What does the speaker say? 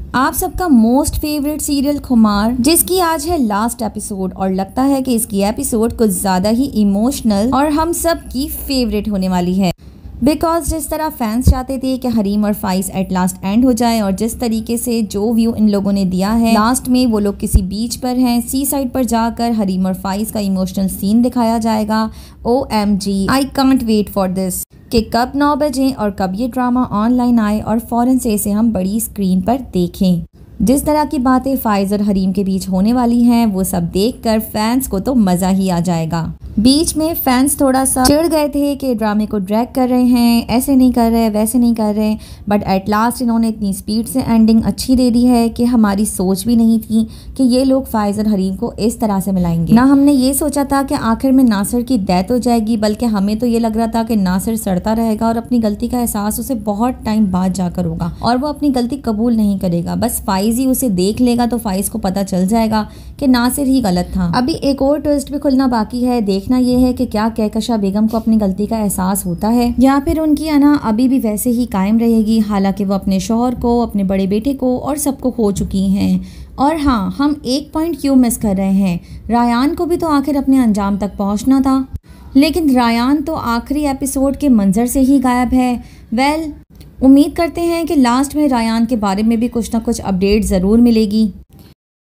आप सबका most favourite serial खुमार, जिसकी आज है लास्ट एपिसोड और लगता है कि इसकी एपिसोड कुछ ज़्यादा ही इमोशनल और हम सब की फेवरेट होने वाली है। बिकॉज जिस तरह फैंस चाहते थे कि हरीम और फाइज एट लास्ट एंड हो जाए और जिस तरीके से जो व्यू इन लोगों ने दिया है, लास्ट में वो लोग किसी बीच पर हैं, सी साइड पर जाकर हरीम और फाइज का इमोशनल सीन दिखाया जाएगा। OMG, I can't wait for this कि कब 9 बजे और कब ये ड्रामा ऑनलाइन आए और फ़ौरन से इसे हम बड़ी स्क्रीन पर देखें। जिस तरह की बातें फाइज और हरीम के बीच होने वाली हैं, वो सब देखकर फैंस को तो मज़ा ही आ जाएगा। बीच में फैंस थोड़ा सा चिढ़ गए थे कि ड्रामे को ड्रैग कर रहे हैं, ऐसे नहीं कर रहे, वैसे नहीं कर रहे, बट एट लास्ट इन्होंने इतनी स्पीड से एंडिंग अच्छी दे दी है कि हमारी सोच भी नहीं थी कि ये लोग फाइज और हरीम को इस तरह से मिलाएंगे। ना हमने ये सोचा था कि आखिर में नासिर की डेथ हो जाएगी, बल्कि हमें तो ये लग रहा था कि नासिर सड़ता रहेगा और अपनी गलती का एहसास उसे बहुत टाइम बाद जाकर होगा और वो अपनी गलती कबूल नहीं करेगा। बस फाइज ही उसे देख लेगा तो फाइज को पता चल जाएगा कि नासिर ही गलत था। अभी एक और ट्विस्ट भी खुलना बाकी है। देखना ये है कि क्या कहकशा बेगम को अपनी गलती का एहसास होता है या फिर उनकी अना अभी भी वैसे ही कायम रहेगी, हालांकि वो अपने शौहर को, अपने बड़े बेटे को और सबको खो चुकी हैं। और हाँ, हम एक पॉइंट क्यों मिस कर रहे हैं, रायान को भी तो आखिर अपने अंजाम तक पहुंचना था, लेकिन रायान तो आखिरी एपिसोड के मंजर से ही गायब है। वेल, उम्मीद करते हैं कि लास्ट में रायान के बारे में भी कुछ ना कुछ अपडेट ज़रूर मिलेगी।